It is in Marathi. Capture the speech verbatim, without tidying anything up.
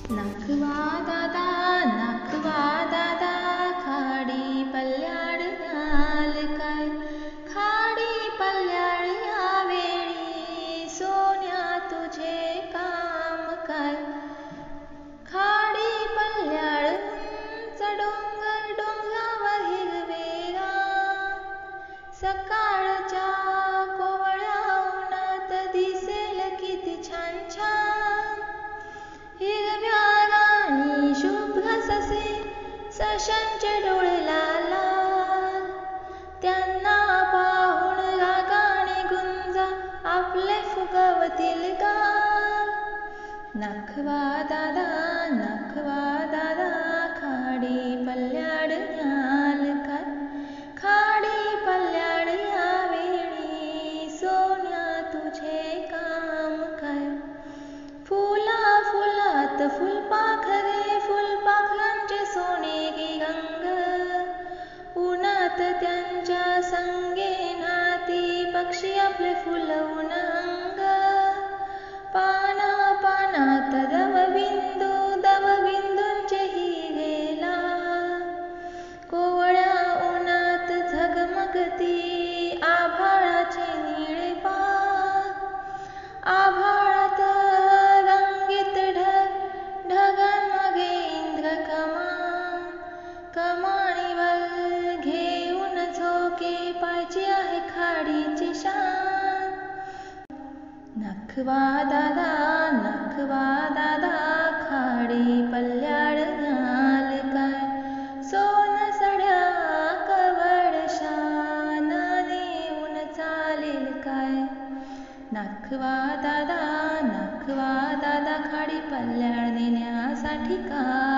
नाखवा दादा नाखवा दादा खाडी पल्ल्याड न्याल काय खाडी पल्ल्याड या वेळी सोन्या तुझे काम काय खाडी पल्ल्याड उंच डोंगर डोंगरावर हिरवे रान सकाळच्या कोवळ्या उन्हात दिसेल किती छान छान हिरव्या राणी शुभ्र ससे सशांचे डोळे लाल त्यांना पाहून रागाने गुंजा आपले फुगवतील गाल नाखवा दादा नाखवा दादा खाडी पल्ल्याड न्याल काय खाडी पल्ल्याड या वेळी सोन्या तुझे काम काय फुला फुलात फुलपाखरे फुलपाखरांचे सोनेरी रंग उन्हात त्यांच्या संगे नाती पक्षी आपले फुलवून अंग पाना पानात दवबिंदू दवबिंदूंचे हिरेला कोवळ्या उन्हात झगमगती आभाळाचे निळे पार आभाळात रंगीत ढग ढगांमागे इंद्र कमान कमानीवर घेऊन झोके पाहिजे आहे खाडीची शान नाखवा दादा नाखवा दादा खाडी पल्ल्याड न्याल काय सोन सड्या कवड शान नेऊन चालेल काय नाखवा दादा नाखवा दादा खाडी पल्ल्याड नेण्यासाठी काय